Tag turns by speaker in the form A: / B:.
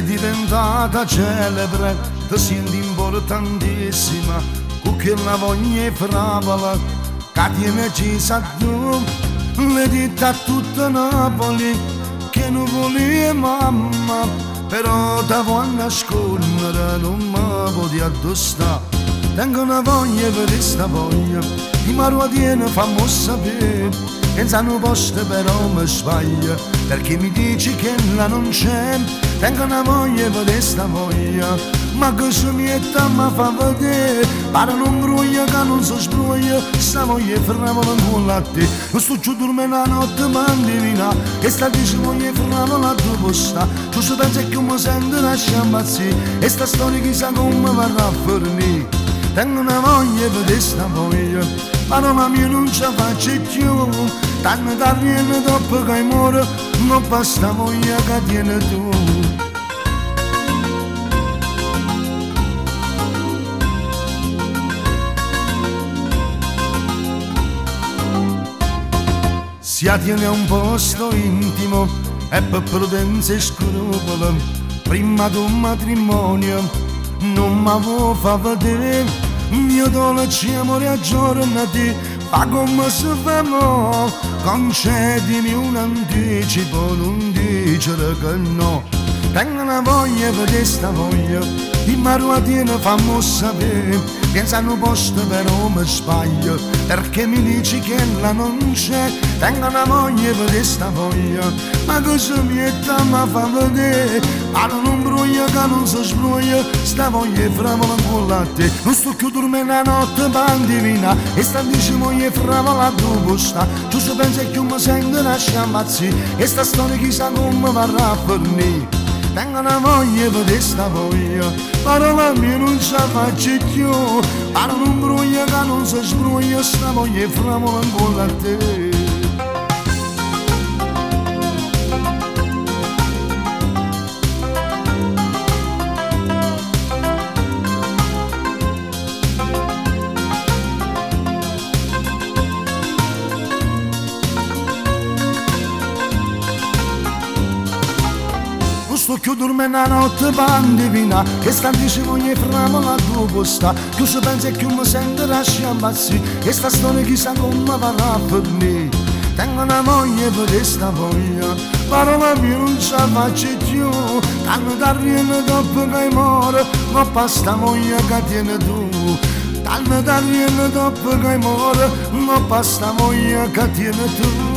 A: diventata celebre, ti senti importantissima, con quella voglia fravola, che tiene accesa tu, le dite a tutta Napoli, che non volevi mamma, però ti vuoi nascondere, non mi puoi addossare. Tengo una voglia per questa voglia, di Maruatiene fammo sapere, senza un posto però mi sbaglia, perché mi dici che là non c'è. Tengo una voglia per questa voglia, ma che se mi mi fa vedere, pare non bruglia che non si sbruglia, sta voglia fermavola con la te. Non sto giù dormendo la notte ma indivina, e sta dice voglia fermavola a tua posta, tu si pensa che mi sento una sciambazzì, e sta storia chissà come varrà a fornire. Tengo una voglia per questa voglia, ma non mia non ce la faccio più, tanto da viene dopo che muore, non basta voglia che tieni tu. Si attiene a un posto intimo e per prudenza e scrupolo, prima di un matrimonio non mi vuoi fa vedere, mio dolce amore aggiornati, fa come se fa mo, concedimi un anticipo, non dicere che no. Tengo una voglia per questa voglia, di Maruatiene fammo sapere, pensa a un posto però mi sbaglio, perché mi dici che là non c'è. Tengo una voglia per questa voglia, ma cosa mietta mi fa vedere, ma non bruglia che non si sbruglia, sta voglia fravola con la te. Non sto più dormendo la notte ma indivina, e sta dice voglia fravola a tua posta, tu se pensi che mi sento una sciamazzi, e sta storia chissà come varrà a fornire. Tengo una voglia per questa voglia, parola mia non ce la faccio più, ma non bruglia che non si sbruglia, sta voglia fravola con la te. Sto più dormendo la notte per indivina, che sta dice voglia fravola a tua posta, tu se pensi che mi sento la sciambazzi, e sta storia chissà come varrà a fornire. Tengo una voglia per questa voglia, parola mia non ce la faccio più, tanto da riene dopo che muore, ma basta voglia che tieni tu. Tanto da riene dopo che muore, ma basta voglia che tieni tu.